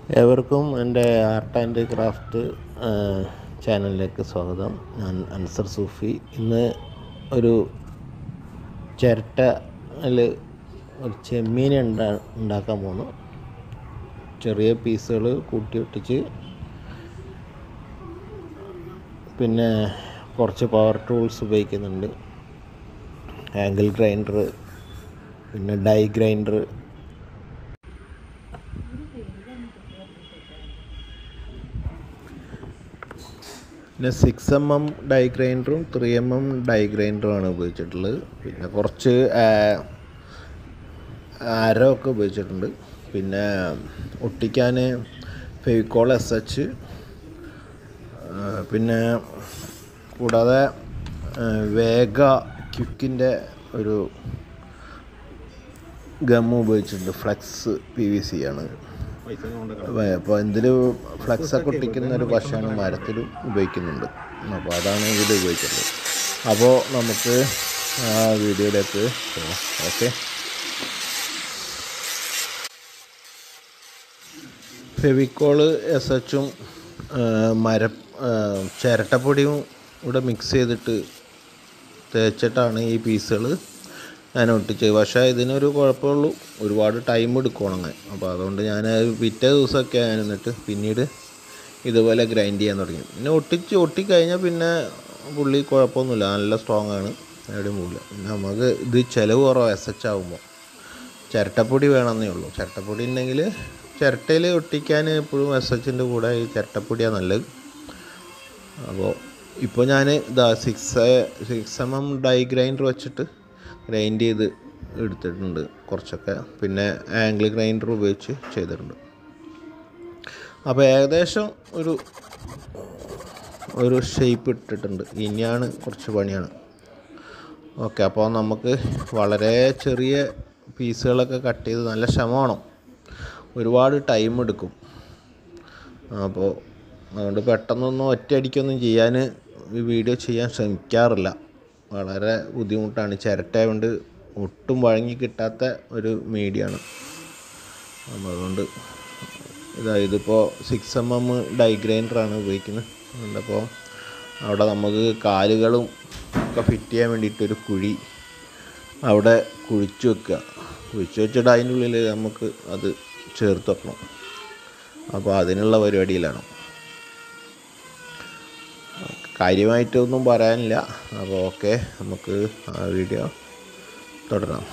ഏവർക്കും എൻ്റെ art and craft ചാനലിലേക്ക് സ്വാഗതം. ഞാൻ അൻസർ സൂഫി. ഇന്ന് ഒരു ചിരട്ടയിൽ ഒരു ചെമ്മീൻ ഉണ്ടാക്കാൻ പോകുന്നു. ചെറിയ പീസുകൾ കൂട്ടി ഒട്ടിച്ച്, പിന്നെ കുറച്ച് പവർ ടൂൾസ് ഉപയോഗിക്കുന്നുണ്ട്. ആംഗിൾ ഗ്രൈൻഡർ, പിന്നെ ഡൈ ഗ്രൈൻഡർ, പിന്നെ 6mm ഡൈ ഗ്രൈൻഡറും 3mm ഡൈ ഗ്രൈൻഡറുമാണ് ഉപയോഗിച്ചിട്ടുള്ളത്. പിന്നെ കുറച്ച് അരമൊക്കെ ഉപയോഗിച്ചിട്ടുണ്ട്. പിന്നെ ഒട്ടിക്കാൻ ഫെവിക്കോൾ SH, പിന്നെ കൂടാതെ വേഗ ക്വിക്കിൻ്റെ ഒരു ഗം ഉപയോഗിച്ചിട്ടുണ്ട്. ഫ്ലെക്സ് PVC ആണ്. അപ്പോൾ ഇതിൽ ഫ്ലെക്സൊക്കെ ഒട്ടിക്കുന്ന ഒരു പശയാണ് മരത്തിലും ഉപയോഗിക്കുന്നുണ്ട്. അപ്പോൾ അതാണ് ഇതിൽ ഉപയോഗിക്കുന്നത്. അപ്പോൾ നമുക്ക് ആ വീഡിയോയിലേക്ക് പോകാം. ഓക്കെ. ഫെവിക്കോള് SHും ചിരട്ടപ്പൊടിയും ഇവിടെ മിക്സ് ചെയ്തിട്ട് തേച്ചിട്ടാണ് ഈ പീസുകൾ ഞാൻ ഒട്ടിച്ചത്. പക്ഷേ ഇതിനൊരു കുഴപ്പമുള്ളൂ, ഒരുപാട് ടൈം എടുക്കണം. അപ്പോൾ അതുകൊണ്ട് ഞാൻ പിറ്റേ ദിവസമൊക്കെ എന്നിട്ട് പിന്നീട് ഇതുപോലെ ഗ്രൈൻഡ് ചെയ്യാൻ തുടങ്ങി. പിന്നെ ഒട്ടിക്കഴിഞ്ഞാൽ പിന്നെ പുള്ളി കുഴപ്പമൊന്നുമില്ല, നല്ല സ്ട്രോങ് ആണ്, എവിടെയും പോകില്ല. പിന്നെ നമുക്ക് ഇത് ചിലവ് കുറവ് SH ആകുമ്പോൾ. ചിരട്ടപ്പൊടി വേണമെന്നേ ഉള്ളൂ. ചിരട്ടപ്പൊടി ഉണ്ടെങ്കിൽ ചിരട്ടയിൽ ഒട്ടിക്കാൻ എപ്പോഴും SHൻ്റെ കൂടെ ഈ ചിരട്ടപ്പൊടിയാണ് നല്ലത്. അപ്പോൾ ഇപ്പോൾ ഞാൻ ഇതാ 6mm ഡൈ ഗ്രൈൻഡർ വെച്ചിട്ട് ഗ്രൈൻഡ് ചെയ്ത് എടുത്തിട്ടുണ്ട് കുറച്ചൊക്കെ. പിന്നെ ആംഗിൾ ഗ്രൈൻഡർ ഉപയോഗിച്ച് ചെയ്തിട്ടുണ്ട്. അപ്പോൾ ഏകദേശം ഒരു ഷേപ്പ് ഇട്ടിട്ടുണ്ട്. ഇനിയാണ് കുറച്ച് പണിയാണ്. ഓക്കെ. അപ്പോൾ നമുക്ക് വളരെ ചെറിയ പീസുകളൊക്കെ കട്ട് ചെയ്ത് നല്ല ക്ഷമ വേണം, ഒരുപാട് ടൈം എടുക്കും. അപ്പോൾ അതുകൊണ്ട് പെട്ടെന്നൊന്നും ഒറ്റയടിക്കൊന്നും ചെയ്യാൻ ഈ വീഡിയോ ചെയ്യാൻ ശ്രമിക്കാറില്ല. വളരെ ബുദ്ധിമുട്ടാണ്. ചിരട്ടയായതുകൊണ്ട് ഒട്ടും വഴങ്ങി കിട്ടാത്ത ഒരു മീഡിയമാണ്. അതുകൊണ്ട് ഇതിപ്പോൾ 6mm ഡൈ ഗ്രൈൻഡറാണ് ഉപയോഗിക്കുന്നത്. അതുകൊണ്ടപ്പോൾ അവിടെ നമുക്ക് കാലുകളും ഒക്കെ ഫിറ്റ് ചെയ്യാൻ വേണ്ടിയിട്ടൊരു കുഴി അവിടെ കുഴിച്ച് വെച്ചിട്ട് അതിൻ്റെ ഉള്ളിൽ നമുക്ക് അത് ചേർത്ത് വെക്കണം. അപ്പോൾ അതിനുള്ള പരിപാടിയിലാണ്. കാര്യമായിട്ടൊന്നും പറയാനില്ല. അപ്പോൾ ഓക്കെ, നമുക്ക് ആ വീഡിയോ തുടരാം.